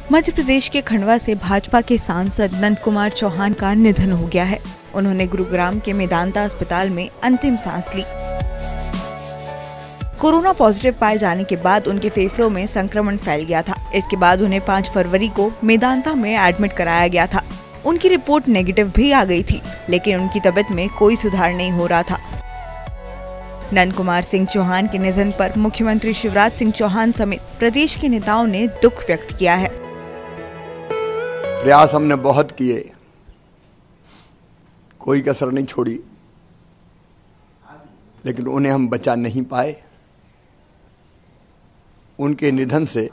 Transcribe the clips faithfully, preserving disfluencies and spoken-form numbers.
मध्य प्रदेश के खंडवा से भाजपा के सांसद नंद कुमार चौहान का निधन हो गया है। उन्होंने गुरुग्राम के मेदांता अस्पताल में अंतिम सांस ली। कोरोना पॉजिटिव पाए जाने के बाद उनके फेफड़ों में संक्रमण फैल गया था। इसके बाद उन्हें पाँच फरवरी को मेदांता में एडमिट कराया गया था। उनकी रिपोर्ट नेगेटिव भी आ गई थी, लेकिन उनकी तबीयत में कोई सुधार नहीं हो रहा था। नंद कुमार सिंह चौहान के निधन पर मुख्यमंत्री शिवराज सिंह चौहान समेत प्रदेश के नेताओं ने दुख व्यक्त किया है। प्रयास हमने बहुत किए, कोई कसर नहीं छोड़ी, लेकिन उन्हें हम बचा नहीं पाए। उनके निधन से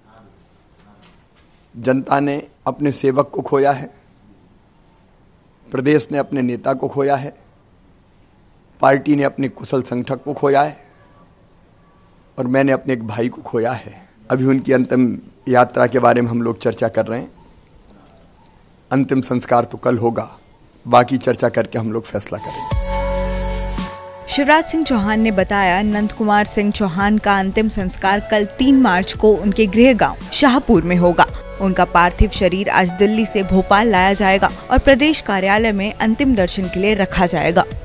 जनता ने अपने सेवक को खोया है, प्रदेश ने अपने नेता को खोया है, पार्टी ने अपने कुशल संगठक को खोया है और मैंने अपने एक भाई को खोया है। अभी उनकी अंतिम यात्रा के बारे में हम लोग चर्चा कर रहे हैं। अंतिम संस्कार तो कल होगा, बाकी चर्चा करके हम लोग फैसला करेंगे। शिवराज सिंह चौहान ने बताया, नंद कुमार सिंह चौहान का अंतिम संस्कार कल तीन मार्च को उनके गृह गांव शाहपुर में होगा। उनका पार्थिव शरीर आज दिल्ली से भोपाल लाया जाएगा और प्रदेश कार्यालय में अंतिम दर्शन के लिए रखा जाएगा।